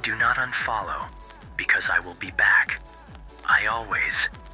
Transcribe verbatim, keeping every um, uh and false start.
Do not unfollow, because I will be back. I always